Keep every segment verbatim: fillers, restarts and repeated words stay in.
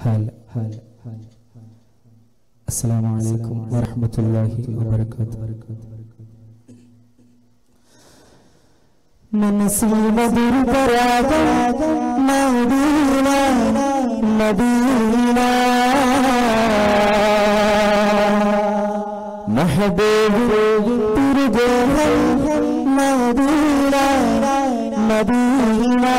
حال حال السلام عليكم ورحمة الله وبركاته. മനസ്സിൽ ദുർബരാഗം Medina Medina മഹബൂബ് തിരുഗോഹം മദീന മദീന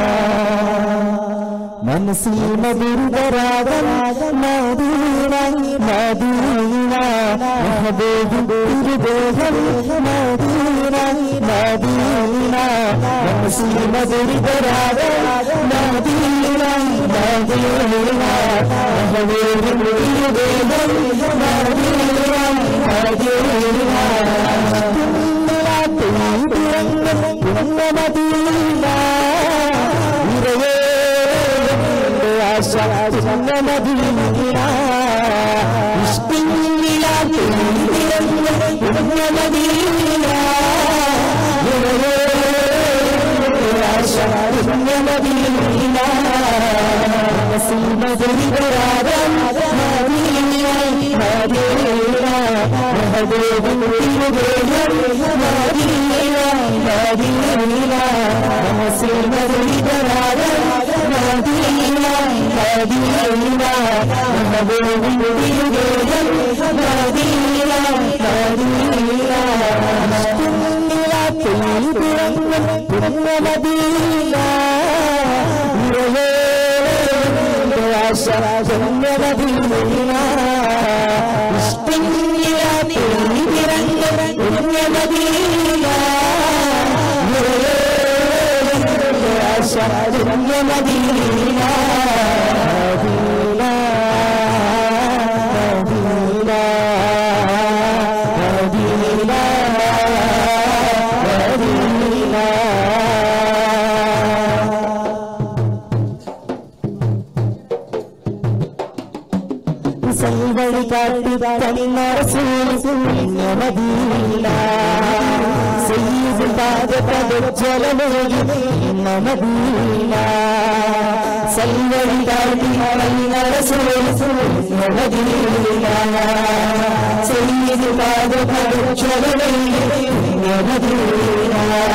മനസ്സിൽ ദുർബരാഗം മദീന മദീന മഹബൂബ് തിരുഗോഹം മദീന മദീന മനസ്സിൽ ദുർബരാഗം മദീന മദീന മഹബൂബ് തിരുഗോഹം മദീന മദീന മദീന മദീന ഇഷ്ടില്ലാത്ത മദീന മദീന നസീബരാഗം മദീന മദീന മഹബൂബ് തിരുഗോഹം മദീന മദീന നസീബരാഗം മദീന മദീന മഹബൂബ് തിരുഗോഹം മദീന മദീന മദീന മദീന സൽവഴി കാട്ടി തന്ന റസൂൽ മദീന സയ്യിദ് പാദപ്രജ്വലമോകി മദീന സൽവഴി കാട്ടി തന്ന റസൂൽ മദീന സയ്യിദ് പാദപ്രജ്വലമോകി മദീന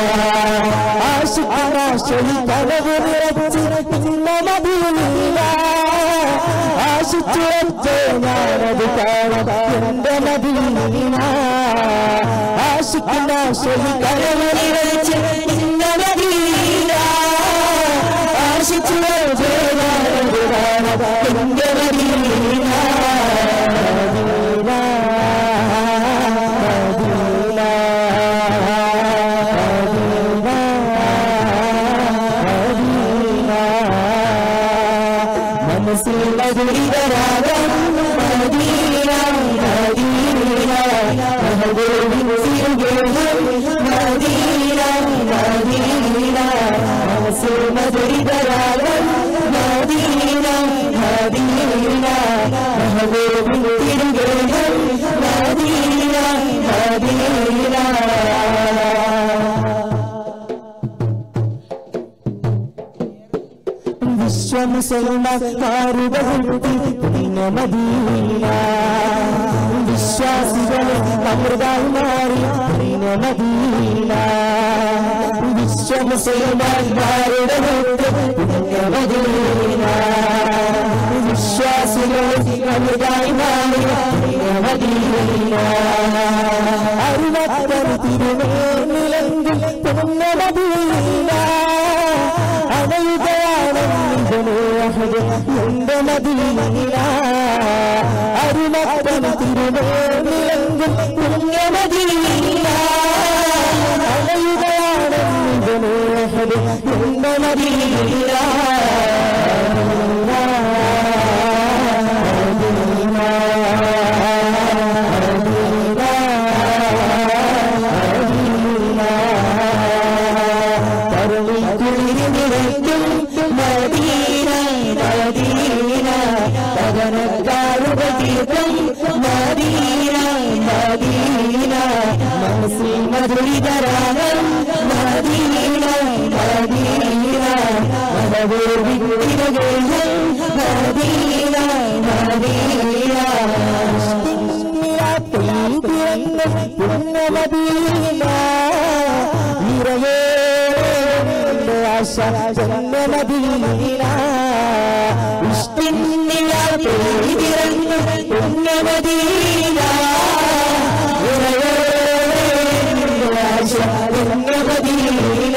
ആശിഖാശി കലവ് നിറച്ച് മദീന ആശിച്ചുറച്ച് ഞാനത് കാണാം എന്റെ മദീന ആശിഖാശി കലവ് നിറച്ച് മദീന ആശിച്ചുറച്ച് ഞാനത് കാണാം എന്റെ മദീന ദുരിതരാഗം മദീന മദീന മഹബൂബ് തിരുഗോഹം മദീന മദീന ദുരിതരാഗം മദീന മദീന മഹബൂബ് തിരുഗോഹം മദീന മദീന വിശ്വമുസൽമാരുടെ മദീന വിശ്വാസികളെ അമൃതായി മാറി മദീന വിശ്വമുസൽമാരുടെ മദീന വിശ്വാസികളെ അമൃതായി മാറി മദീന അരുവത്തർ തിരുമേനിലെങ്കിൽ പൊന്ന മദീന എന്റെ മദീന അരുമത്തൻ തിരുമേനിലെങ്കിൽ പുണ്യ മദീന എന്റെ മദീന മദീന മദീന മനസ്സിൽ മധുരിതരാഗം മദീന മദീന മഹബൂബ് തിരുഗോഹം മദീന മദീന പുണ്യ മദീന നിറയെ ആശ ജന്മ മദീന ഇഷ്ടിന്നിലാൽ പെയ്തിറങ്ങും പുണ്യ മദീന നിറയെ ആശ ജന്മ മദീന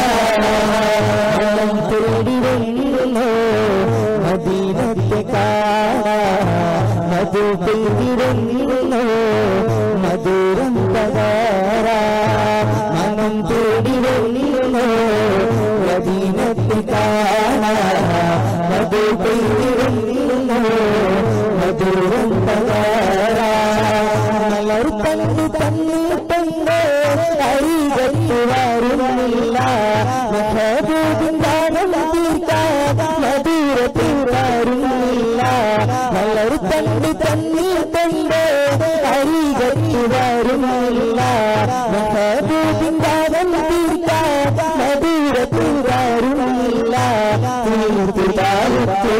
തേടി വന്നു മദീനത്തെ കാണാൻ മധു പെയ്തിരുന്നു മധുരം പകരാ മനം തേടി വരുന്നു മദീനത്തെ കാണാൻ മധു പെയ്തിരുന്നു മധുരം പകരാ മലർ തന്നു തന്നിട്ടുണ്ട് അരികത്ത് വരുന്നില്ല മഹബൂബിൻ ഗാനം തീർക്കാൻ മധുരത്തിൽ വരുന്നില്ല മലർ തന്നു തന്നിട്ടുണ്ട് അരികത്ത് വരുന്നില്ല മഹബൂബിൻ ഗാനം തീർക്കാൻ മധുരത്തിൽ വരുന്നില്ല തീർത്തിതാലത്തെ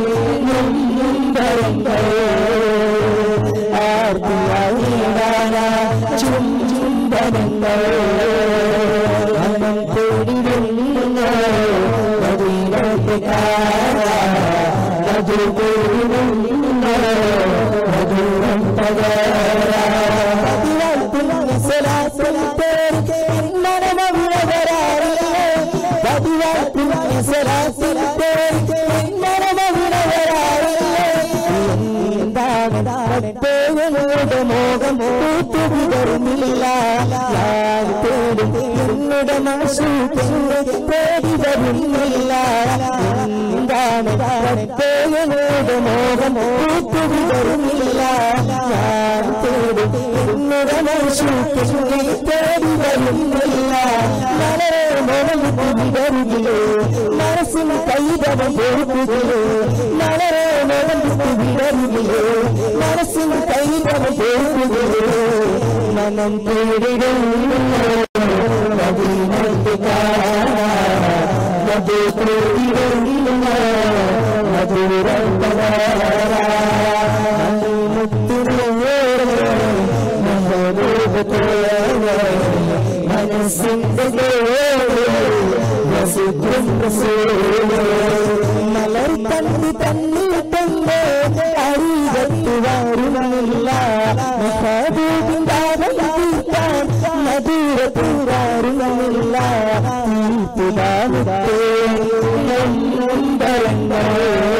ആർത്തിയായിടാന ചുംബനങ്ങൾ മനം തേടിരുന്നു മദീനത്തെ കാണാൻ മധു തേടിരുന്നു മധുരം പകരാ പതിവാഴ്ത്തുന്ന സലാത്തിൽ തേടി മനമവിളവരാറില്ലേ പതിവാഴ്ത്തുന്ന സലാത്തിൽ തേടി മനമവിളവരാറില്ലേ എന്താണ് പ്രത്യേകങ്ങളുടെ മോഹം പൂത്തു വിതറുന്നില്ല ഞാൻ തേടും എന്നുടെ മനസ്സൂക്കെന്ന് തേടി വരുന്നില്ല എന്താണ് പ്രത്യേകങ്ങളുടെ മോഹം പൂത്തു വിതറുന്നില്ല ഞാൻ തേടും എന്നുടെ മനസ്സൂക്കെന്ന് തേടി വരുന്നില്ല വളരെ മോഹം വിതറുകില്ലേ മനസ്സിന് കൈതവം പോക്കുകയില്ലേ വളരെ മോഹം വിതറുകില്ലേ മനസ്സിന് കൈതവം പോക്കുകയില്ലേ മനം തേടിടുന്നു മദീനത്തെ കാണാൻ മധു തേടിടുന്നു മധുരം പകരാ മനസ്സിന്റെ മലർ തന്നി തന്നിട്ടുണ്ട് അരികത്ത് വരുന്നില്ല മഹബൂബിൻ ഗാനം തീർക്കാൻ മധുരത്തിൽ വരുന്നില്ല തീർത്തിടാമുത്തേ നൊമ്പരങ്ങൾ